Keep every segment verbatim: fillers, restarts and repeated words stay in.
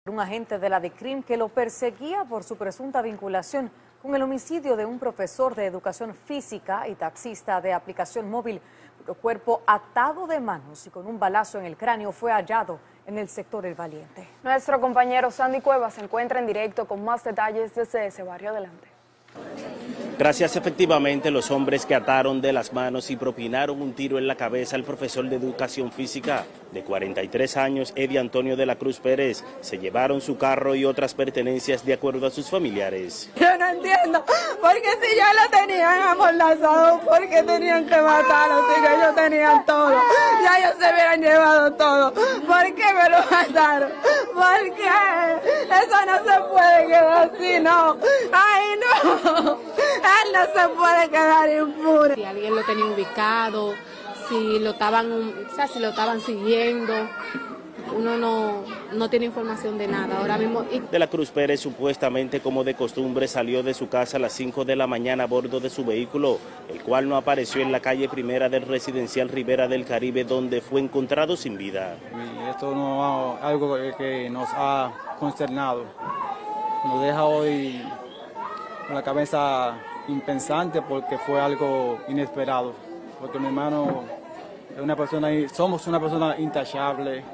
Un agente de la DICRIM que lo perseguía por su presunta vinculación con el homicidio de un profesor de educación física y taxista de aplicación móvil, cuyo cuerpo atado de manos y con un balazo en el cráneo fue hallado en el sector El Valiente. Nuestro compañero Sandy Cuevas se encuentra en directo con más detalles desde ese barrio. Adelante. Gracias, efectivamente, los hombres que ataron de las manos y propinaron un tiro en la cabeza al profesor de educación física de cuarenta y tres años, Eddie Antonio de la Cruz Pérez, se llevaron su carro y otras pertenencias de acuerdo a sus familiares. Yo no entiendo, porque si ya lo tenían amordazado, ¿por qué tenían que matarlo? Si que ellos tenían todo, ya ellos se hubieran llevado todo. ¿Por qué me lo mataron? ¿Por qué? Eso no se puede quedar así, no. ¡Ay, no! Él no se puede quedar impune. Si alguien lo tenía ubicado, si lo estaban, o sea, si lo estaban siguiendo, uno no, no tiene información de nada. Ahora mismo. De la Cruz Pérez, supuestamente como de costumbre, salió de su casa a las cinco de la mañana a bordo de su vehículo, el cual no apareció en la calle primera del residencial Ribera del Caribe, donde fue encontrado sin vida. Y esto no es algo que nos ha consternado, nos deja hoy con la cabeza impensante porque fue algo inesperado, porque mi hermano es una persona, somos una persona intachable,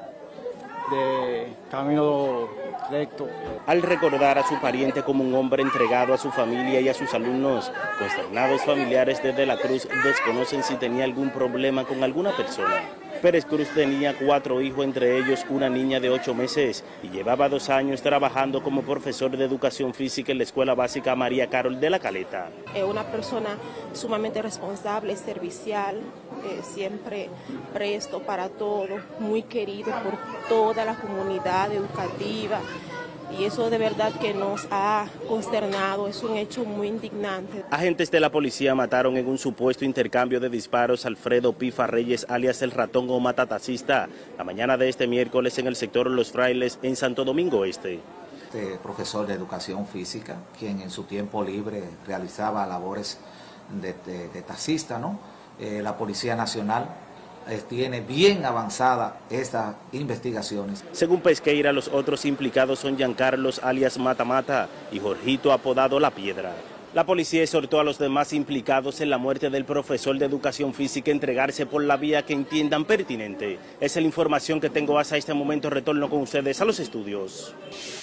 de camino recto. Al recordar a su pariente como un hombre entregado a su familia y a sus alumnos, consternados familiares de De la Cruz desconocen si tenía algún problema con alguna persona. Pérez Cruz tenía cuatro hijos, entre ellos una niña de ocho meses, y llevaba dos años trabajando como profesor de educación física en la Escuela Básica María Carol de la Caleta. Es una persona sumamente responsable, servicial, eh, siempre presto para todo, muy querido por toda la comunidad educativa. Y eso de verdad que nos ha consternado, es un hecho muy indignante. Agentes de la policía mataron en un supuesto intercambio de disparos a Alfredo Pifa Reyes, alias El Ratón o Matatacista, la mañana de este miércoles en el sector Los Frailes, en Santo Domingo Este. Este profesor de educación física, quien en su tiempo libre realizaba labores de, de, de taxista, ¿no? Eh, la Policía Nacional tiene bien avanzada estas investigaciones. Según Pesqueira, los otros implicados son Giancarlos alias Mata Mata y Jorgito apodado La Piedra. La policía exhortó a los demás implicados en la muerte del profesor de educación física a entregarse por la vía que entiendan pertinente. Esa es la información que tengo hasta este momento. Retorno con ustedes a los estudios.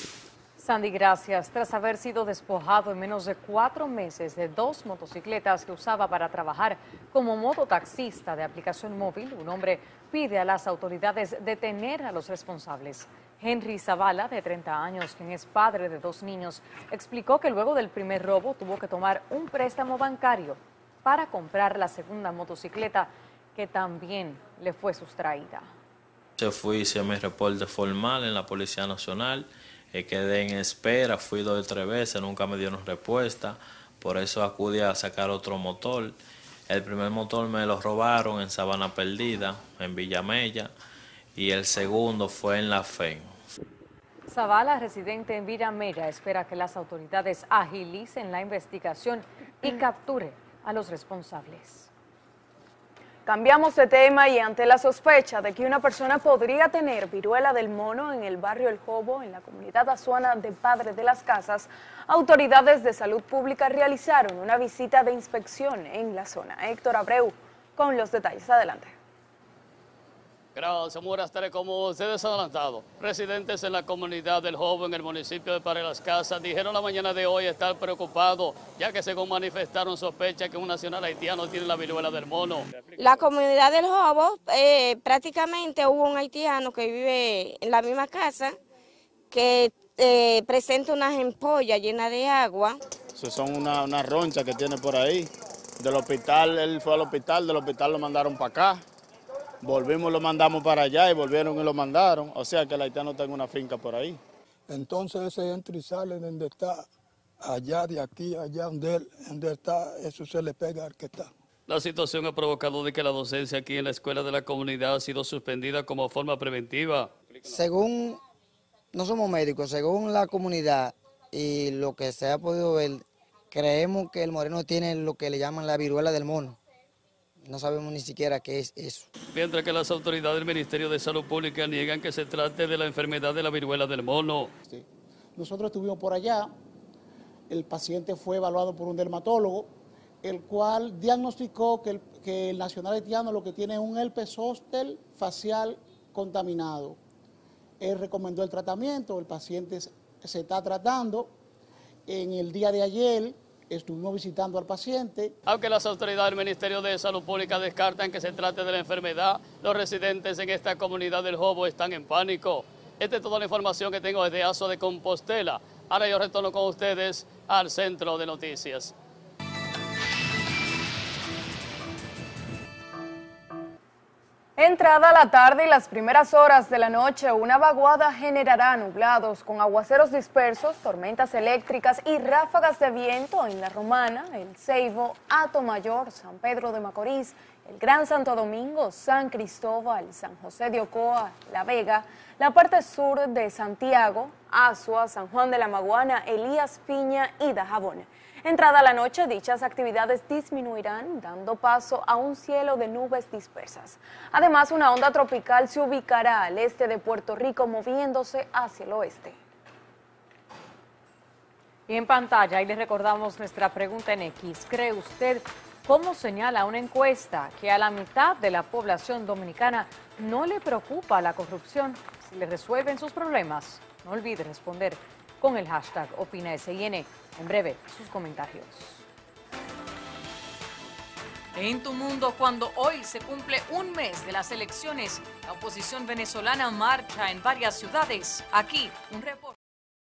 Sandy, gracias. Tras haber sido despojado en menos de cuatro meses de dos motocicletas que usaba para trabajar como mototaxista de aplicación móvil, un hombre pide a las autoridades detener a los responsables. Henry Zavala, de treinta años, quien es padre de dos niños, explicó que luego del primer robo tuvo que tomar un préstamo bancario para comprar la segunda motocicleta, que también le fue sustraída. Yo fui, hice mi reporte formal en la Policía Nacional. Eh, quedé en espera, fui dos o tres veces, nunca me dieron respuesta, por eso acudí a sacar otro motor. El primer motor me lo robaron en Sabana Perdida, en Villamella, y el segundo fue en La Fe. Zavala, residente en Villamella, espera que las autoridades agilicen la investigación y capture a los responsables. Cambiamos de tema y ante la sospecha de que una persona podría tener viruela del mono en el barrio El Jobo, en la comunidad azuana de Padre de las Casas, autoridades de salud pública realizaron una visita de inspección en la zona. Héctor Abreu con los detalles. Adelante. Gracias, muy buenas tardes. Como ustedes han adelantado, residentes en la comunidad del Jobo, en el municipio de Padre de las Casas, dijeron la mañana de hoy estar preocupados, ya que según manifestaron sospecha que un nacional haitiano tiene la viruela del mono. La comunidad del Jobo, eh, prácticamente hubo un haitiano que vive en la misma casa, que eh, presenta unas ampollas llenas de agua. Eso son una, una roncha que tiene por ahí. Del hospital, él fue al hospital, del hospital lo mandaron para acá. Volvimos, lo mandamos para allá y volvieron y lo mandaron. O sea que el haitiano está en una finca por ahí. Entonces ese entra y sale donde está, allá, de aquí, allá donde él, donde está, eso se le pega al que está. La situación ha provocado de que la docencia aquí en la escuela de la comunidad ha sido suspendida como forma preventiva. Según, no somos médicos, según la comunidad y lo que se ha podido ver, creemos que el moreno tiene lo que le llaman la viruela del mono. no sabemos ni siquiera qué es eso. Mientras que las autoridades del Ministerio de Salud Pública niegan que se trate de la enfermedad de la viruela del mono. Sí. Nosotros estuvimos por allá, el paciente fue evaluado por un dermatólogo, el cual diagnosticó que el, que el nacional haitiano lo que tiene es un herpes zóster facial contaminado. Él recomendó el tratamiento, el paciente se está tratando. En el día de ayer estuvimos visitando al paciente. Aunque las autoridades del Ministerio de Salud Pública descartan que se trate de la enfermedad, los residentes en esta comunidad del Jobo están en pánico. Esta es toda la información que tengo desde Azoa de Compostela. Ahora yo retorno con ustedes al Centro de Noticias. Entrada la tarde y las primeras horas de la noche, una vaguada generará nublados con aguaceros dispersos, tormentas eléctricas y ráfagas de viento en La Romana, El Ceibo, Atomayor, San Pedro de Macorís, el Gran Santo Domingo, San Cristóbal, San José de Ocoa, La Vega, la parte sur de Santiago, Azua, San Juan de la Maguana, Elías Piña y Dajabón. Entrada la noche, dichas actividades disminuirán, dando paso a un cielo de nubes dispersas. Además, una onda tropical se ubicará al este de Puerto Rico, moviéndose hacia el oeste. Y en pantalla, ahí les recordamos nuestra pregunta en X. ¿Cree usted, cómo señala una encuesta, que a la mitad de la población dominicana no le preocupa la corrupción? Si le resuelven sus problemas, no olvide responder con el hashtag OpinaSIN. En breve, sus comentarios. En tu mundo, cuando hoy se cumple un mes de las elecciones, la oposición venezolana marcha en varias ciudades. Aquí, un reporte.